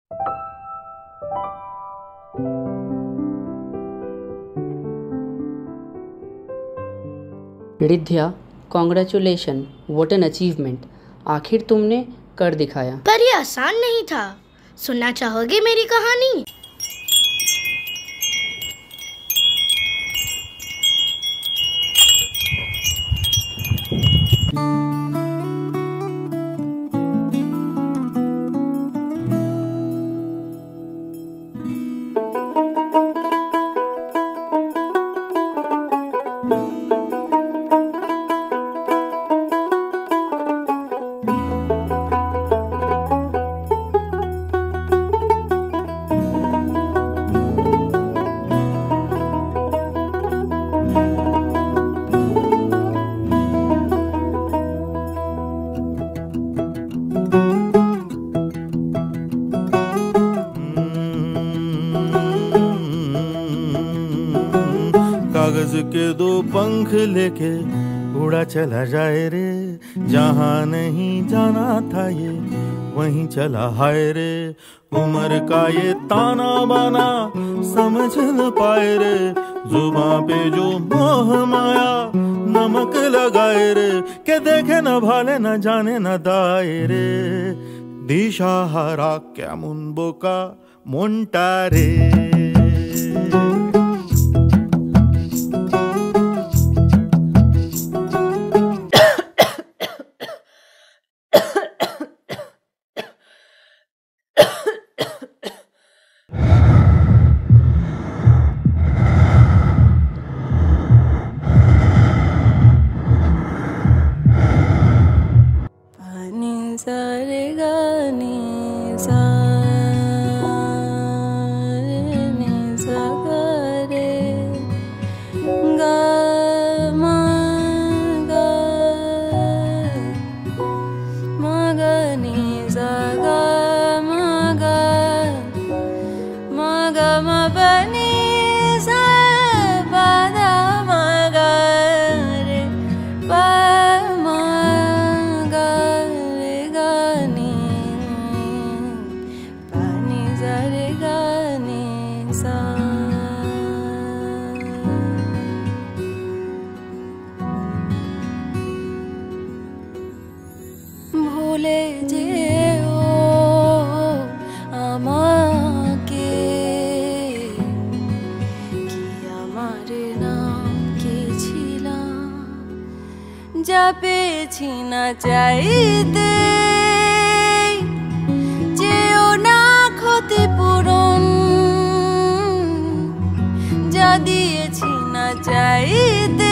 रिद्ध्या, congratulation, what an achievement. आखिर तुमने कर दिखाया। पर ये आसान नहीं था। सुनना चाहोगे मेरी कहानी? कागज के दो पंख लेके उड़ा चला जाए रे, जहाँ नहीं जाना था ये वहीं चला हाय रे। उम्र का ये ताना बाना समझ न पाए रे, जुबां पे जो मोह माया नमक लगाए रे, के देखे न भाले न जाने न दाए रे। दिशा हरा क्या मुनबो का मोंटा रे। পেয়েছি না চাইতে, যেও না ক্ষতিপূরণ, যা দিয়েছি না চাইতে,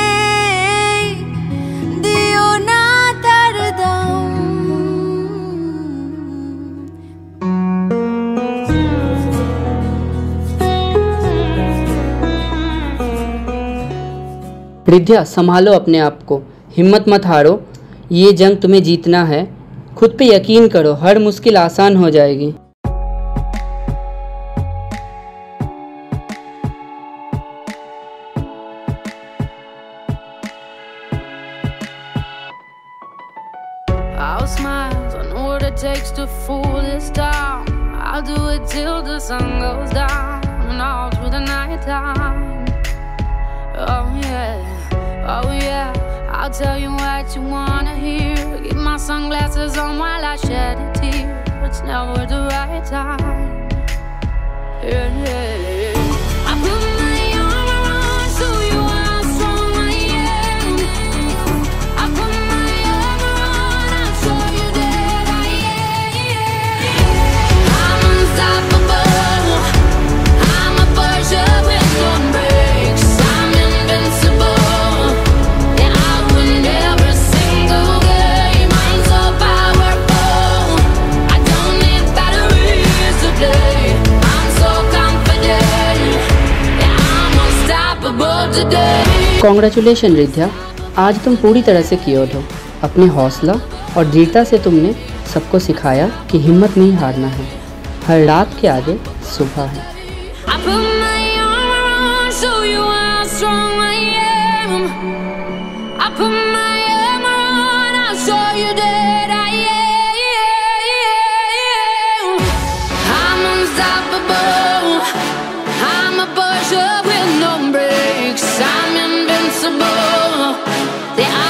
দিও না তার দাম। रिद्ध्या, संभालो अपने आप को, हिम्मत मत हारो। ये जंग तुम्हें जीतना है। खुद पे यकीन करो, हर मुश्किल आसान हो जाएगी। I'll smile, I know what it takes to fool this town. I'll do it till the sun goes down and all through the night time. Oh yeah, oh yeah, I'll tell you what you wanna hear. Keep my sunglasses on while I shed a tear. It's never the right time. Yeah, yeah, yeah. I put my armor on so you are strong I am. I put my armor on, I'll show you that I am. I'm unstoppable. I'm a Persia with no brakes. I'm invincible. Yeah, I win every single game. I'm so powerful. I don't need batteries to play. I'm so confident. Yeah, I'm unstoppable today. Congratulation Riddhya, आज तुम पूरी तरह से cure हो। अपने हौसला और दृढ़ता से तुमने सबको सिखाया कि हिम्मत नहीं हारना है। हर रात के आगे सुबह है। I put my armor on so you are strong I am. I put my armor on, I'll show you that I am. There